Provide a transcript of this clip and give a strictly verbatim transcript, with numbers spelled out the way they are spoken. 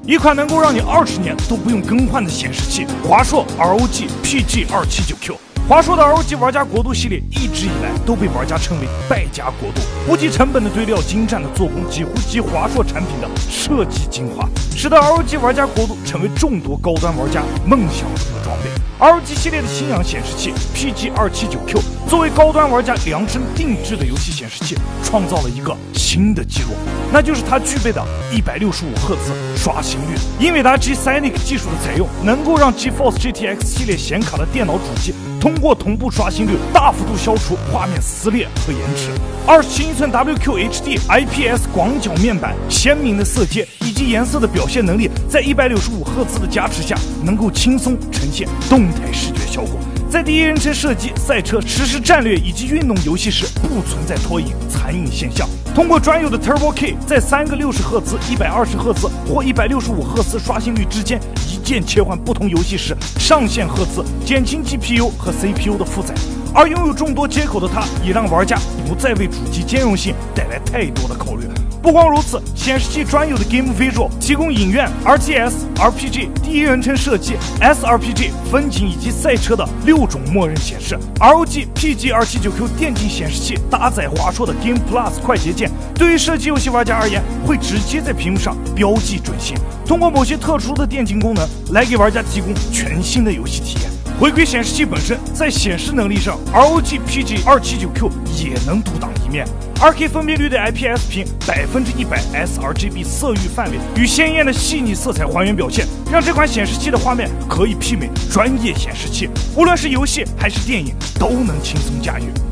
一款能够让你二十年都不用更换的显示器——华硕 R O G P G 二七九 Q。华硕的 R O G 玩家国度系列一直以来都被玩家称为败家国度，不计成本的堆料、精湛的做工，几乎集华硕产品的设计精华，使得 R O G 玩家国度成为众多高端玩家梦想中的装备。R O G 系列的信仰显示器 P G 二七九 Q 作为高端玩家量身定制的游戏显示器，创造了一个新的记录，那就是它具备的一百六十五赫兹刷新率。英伟达 G-Sync 技术的采用，能够让 GeForce G T X 系列显卡的电脑主机通过同步刷新率大幅度消除画面撕裂和延迟。二十七英寸 W Q H D I P S 广角面板鲜明的色阶以及颜色的表现能力，在一百六十五赫兹的加持下，能够轻松呈现动态视觉效果。在第一人称射击、赛车、实时战略以及运动游戏时，不存在拖影、残影现象。通过专有的 Turbo K， 在三个六十赫兹、一百二十赫兹或一百六十五赫兹刷新率之间一键切换不同游戏时上限赫兹，减轻 G P U 和 C P U 的负载。而拥有众多接口的它，也让玩家不再为主机兼容性带来太多的考虑。不光如此，显示器专有的 Game Visual 提供影院、R T S、R P G、第一人称射击、S R P G、风景以及赛车的六种默认显示。R O G P G 二七九 Q 电竞显示器搭载华硕的 Game Plus 快捷键，对于射击游戏玩家而言，会直接在屏幕上标记准星，通过某些特殊的电竞功能来给玩家提供全新的游戏体验。回归显示器本身，在显示能力上 ，R O G P G 二七九 Q 也能独当一面。二 K 分辨率的 I P S 屏，百分之一百 S R G B 色域范围与鲜艳的细腻色彩还原表现，让这款显示器的画面可以媲美专业显示器，无论是游戏还是电影，都能轻松驾驭。